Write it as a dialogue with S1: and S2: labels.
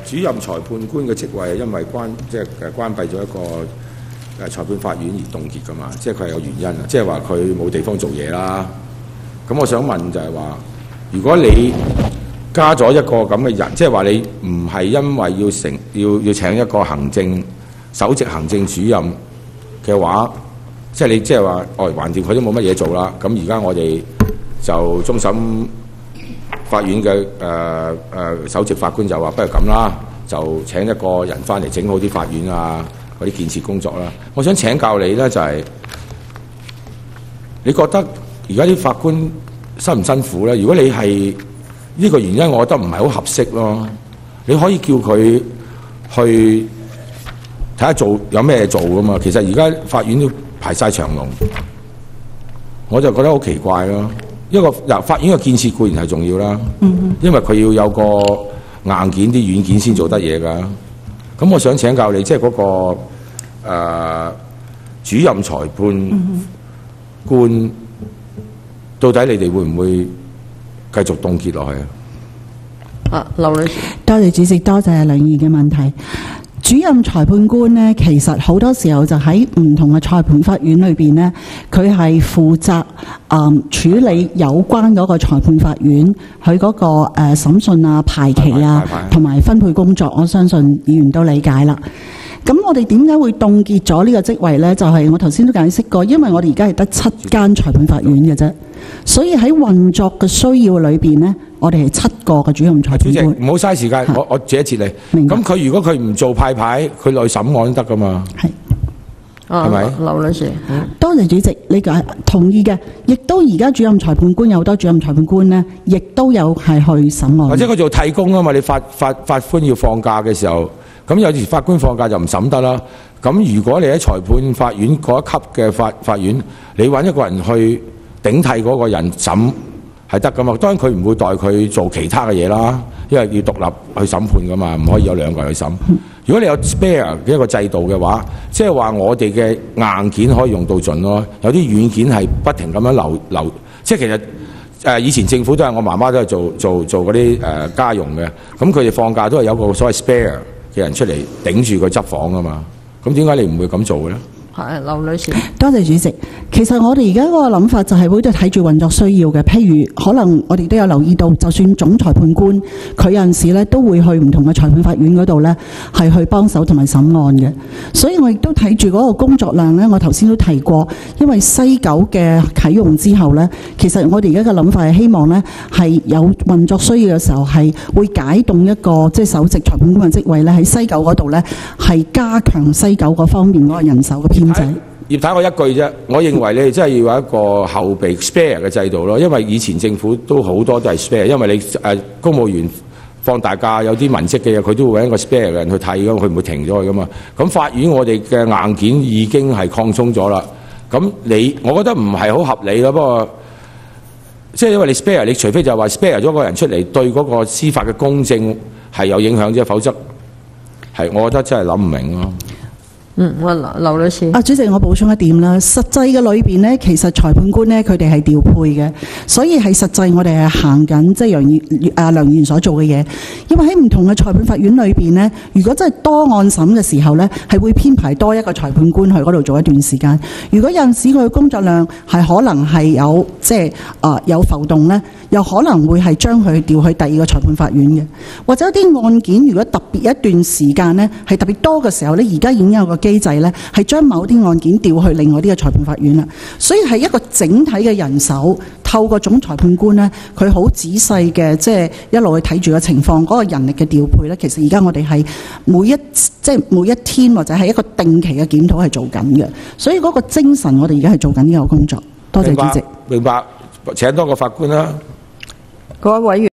S1: 主任裁判官嘅職位係因為關閉咗一個裁判法院而凍結㗎嘛，即係佢係有原因啊，即係話佢冇地方做嘢啦。咁我想問就係話，如果你加咗一個咁嘅人，即係話你唔係因為要請一個首席行政主任嘅話，即係你即係話，橫掂佢都冇乜嘢做啦。咁而家我哋就終審法院嘅首席法官就話，不如咁啦，就請一個人翻嚟整好啲法院啊，嗰啲建設工作啦。我想請教你咧，就係你覺得而家啲法官辛唔辛苦咧？如果你係呢個原因，我覺得唔係好合適咯。你可以叫佢去睇下有咩做噶嘛。其實而家法院都排晒長龍，我就覺得好奇怪咯。法院嘅建設固然係重要啦，因為佢要有個硬件啲軟件先做得嘢㗎。咁我想請教你，即係嗰個主任裁判官，到底你哋會唔會繼續凍結落去啊？
S2: 劉女士，
S3: 多謝主席，多謝梁議員嘅問題。主任裁判官呢，其實好多時候就喺唔同嘅裁判法院裏邊呢，佢係負責處理有關嗰個裁判法院佢嗰個審訊啊、排期啊同埋分配工作，我相信議員都理解啦。咁我哋點解會凍結咗呢個職位呢？就係我頭先都解釋過，因為我哋而家係得7間裁判法院嘅啫，所以喺運作嘅需要裏邊呢，我哋係7個嘅主任裁判官。主席，
S1: 唔好嘥時間，我截一截你。咁佢如果佢唔做派牌，佢落去審案都得噶嘛？係咪？
S2: 劉女士，
S3: 多謝主席，理解同意嘅。亦都而家主任裁判官有好多主任裁判官呢，亦都有係去審案。
S1: 或者佢做替工啊嘛？你法官要放假嘅時候。咁有時法官放假就唔審得啦。咁如果你喺裁判法院嗰一級嘅法院，你揾一個人去頂替嗰個人審係得噶嘛？當然佢唔會代佢做其他嘅嘢啦，因為要獨立去審判噶嘛，唔可以有2個人去審。如果你有 spare 嘅一個制度嘅話，即係話我哋嘅硬件可以用到盡咯，有啲軟件係不停咁樣流。即係其實以前政府都係我媽媽都係做嗰啲家用嘅，咁佢哋放假都係有個所謂 spare嘅人出嚟頂住佢執房啊嘛，咁點解你唔會咁做嘅咧？
S2: 係劉女士，
S3: 多謝主席。其實我哋而家嗰個諗法就係會都睇住運作需要嘅，譬如可能我哋都有留意到，就算總裁判官佢有陣時咧都會去唔同嘅裁判法院嗰度咧係去幫手同埋審案嘅，所以我亦都睇住嗰個工作量咧。我頭先都提過，因為西九嘅啟用之後咧，其實我哋而家嘅諗法係希望咧係有運作需要嘅時候係會解凍一個即係首席裁判官嘅職位咧，喺西九嗰度咧係加強西九嗰方面嗰個人手嘅編。
S1: 葉太，我一句啫，我認為你真係要有一個後備 spare 嘅制度咯，因為以前政府都好多都係 spare， 因為你公務員放大假有啲文職嘅嘢，佢都會揾一個 spare 嘅人去睇㗎，佢唔會停咗佢噶嘛。咁法院我哋嘅硬件已經係擴充咗啦，咁我覺得唔係好合理咯。不過即係因為你 spare， 你除非就係話 spare 咗個人出嚟對嗰個司法嘅公正係有影響啫，否則係我覺得真係諗唔明咯。
S2: 劉女士。
S3: 主席，我補充一點啦。實際嘅裏邊呢，其實裁判官呢，佢哋係調配嘅，所以係實際我哋係行緊即係梁議員所做嘅嘢。因為喺唔同嘅裁判法院裏邊呢，如果真係多案審嘅時候呢，係會編排多一個裁判官去嗰度做一段時間。如果有陣時佢嘅工作量係可能係有即係有浮動呢，又可能會係將佢調去第2個裁判法院嘅，或者啲案件如果特別一段時間呢，係特別多嘅時候呢，而家已經有個機制呢，係將某啲案件調去另外啲嘅裁判法院啦。所以係一個整體嘅人手，透過總裁判官呢，佢好仔細嘅即係一路去睇住個情況，嗰個人力嘅調配呢，其實而家我哋係每一天或者係一個定期嘅檢討係做緊嘅。所以嗰個精神我哋而家係做緊呢個工作。多謝主席。
S1: 明白，請多個法官啦。
S2: 各位委員。